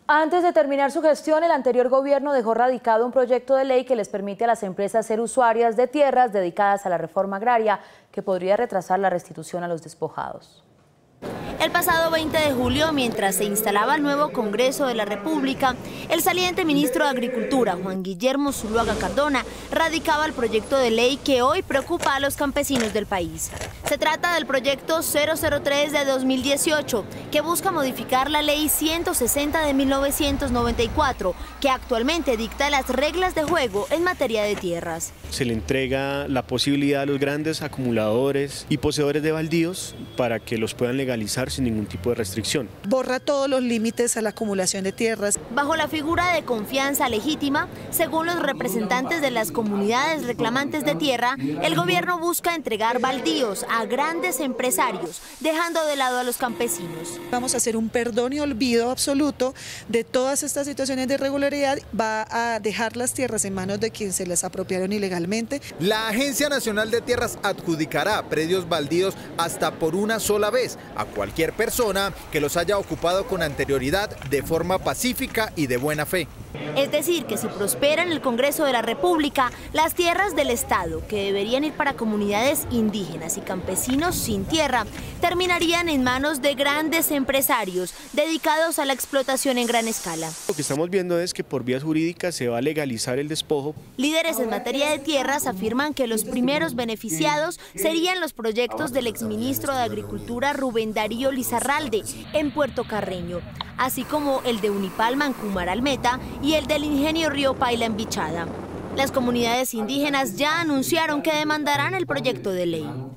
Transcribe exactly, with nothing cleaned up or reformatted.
Antes de terminar su gestión, el anterior gobierno dejó radicado un proyecto de ley que les permite a las empresas ser usuarias de tierras dedicadas a la reforma agraria, que podría retrasar la restitución a los despojados. El pasado veinte de julio, mientras se instalaba el nuevo Congreso de la República, el saliente ministro de Agricultura, Juan Guillermo Zuluaga Cardona, radicaba el proyecto de ley que hoy preocupa a los campesinos del país. Se trata del proyecto cero cero tres de dos mil dieciocho, que busca modificar la ley ciento sesenta de mil novecientos noventa y cuatro, que actualmente dicta las reglas de juego en materia de tierras. Se le entrega la posibilidad a los grandes acumuladores y poseedores de baldíos para que los puedan legalizar sin ningún tipo de restricción. Borra todos los límites a la acumulación de tierras. Bajo la figura de confianza legítima, según los representantes de las comunidades reclamantes de tierra, el gobierno busca entregar baldíos a grandes empresarios, dejando de lado a los campesinos. Vamos a hacer un perdón y olvido absoluto de todas estas situaciones de irregularidad. Va a dejar las tierras en manos de quienes se las apropiaron ilegalmente. La Agencia Nacional de Tierras adjudicará predios baldíos hasta por una sola vez a cualquier persona que los haya ocupado con anterioridad de forma pacífica y de buena fe. Es decir, que si prospera en el Congreso de la República, las tierras del Estado, que deberían ir para comunidades indígenas y campesinos sin tierra, terminarían en manos de grandes empresarios dedicados a la explotación en gran escala. Lo que estamos viendo es que por vías jurídicas se va a legalizar el despojo. Líderes en materia de tierras afirman que los primeros beneficiados serían los proyectos del exministro de Agricultura Rubén Darío Lizarralde en Puerto Carreño, así como el de Unipalma en Cumaralmeta y el del Ingenio Río Paila en Bichada. Las comunidades indígenas ya anunciaron que demandarán el proyecto de ley.